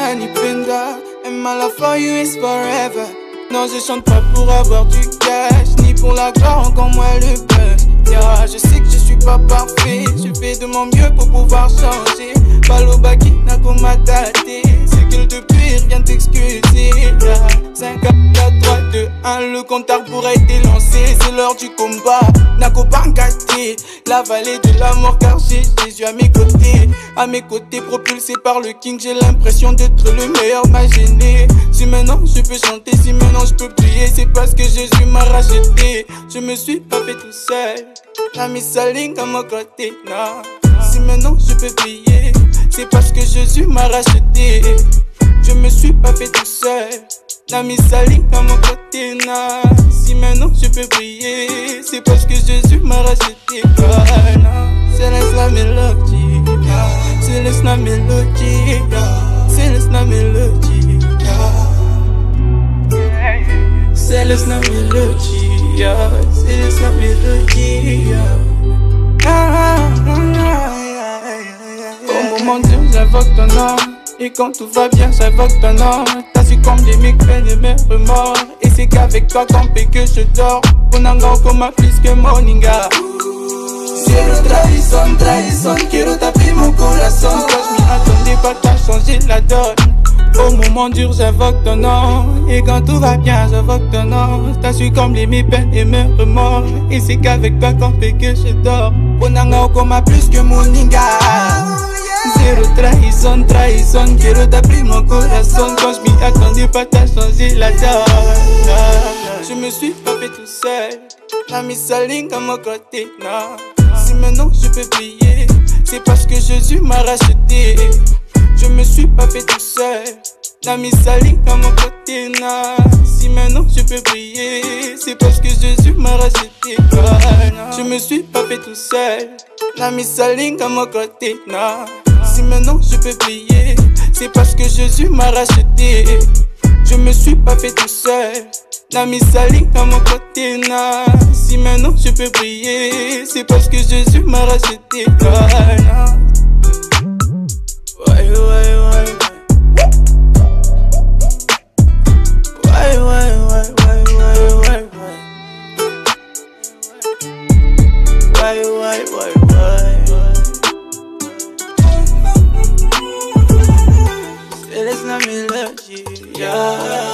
nanipenda. And my love for you is forever. Non, je chante pas pour avoir du cash, ni pour la gloire, encore moins le buzz. Yeah, je sais que je suis pas parfait, je fais de mon mieux pour pouvoir changer. Balobaki n'a qu'au m'attaquer, c'est que depuis rien t'excuser. Yeah. 5, 4, 3, 2, 1, le compteur pourrait être lancé. C'est l'heure du combat, n'a qu'au bancaté. La vallée de la mort car j'ai Jésus à mes côtés. À mes côtés, propulsé par le king, j'ai l'impression d'être le meilleur, m'a gêné. Si maintenant je peux chanter, si maintenant je peux prier, c'est parce que Jésus m'a racheté. Je me suis pas fait tout seul, n'a mis sa ligne à mon côté, non. Si maintenant je peux prier, c'est parce que Jésus m'a racheté. Je me suis pas fait tout seul, n'a mis sa ligne à mon côté, non. Si maintenant je peux prier, c'est parce que Jésus m'a racheté. C'est la mélodie, c'est la mélodie, c'est la mélodie. C'est la mélodie, c'est la mélodie. Au moment dur, j'invoque ton nom. Et quand tout va bien, j'invoque ton nom. T'as su combler mes peines et mes remords. Et c'est qu'avec toi qu'on fait que je dors. On a encore comme plus que Moninga. Cielo, trahison, quiero t'appeler mon corazón. Quand je m'y attendais pas, t'as changé la donne. Au moment dur, j'invoque ton nom. Et quand tout va bien, j'invoque ton nom. T'as su combler mes peines et mes remords. Et c'est qu'avec toi qu'on fait que je dors. On a encore plus que Moninga. Zéro trahison, quiero t'appeler mon corazón. Quand je m'y attendais pas, t'as changé la donne. Je me suis pas fait tout seul, t'as mis sa ligne à mon côté, non. Si maintenant je peux prier, c'est parce que Jésus m'a racheté. Je me suis pas fait tout seul, t'as mis sa ligne à mon côté, non. Si maintenant je peux prier, c'est parce que Jésus m'a racheté. Je me suis pas fait tout seul, t'as mis sa ligne à mon côté, non. Si maintenant je peux prier, c'est parce que Jésus m'a racheté. Je me suis pas fait tout seul, t'as mis sa ligne à mon côté, non. Si maintenant je peux prier, c'est parce que Jésus m'a racheté. Ouais. C'est la mélodie, yeah.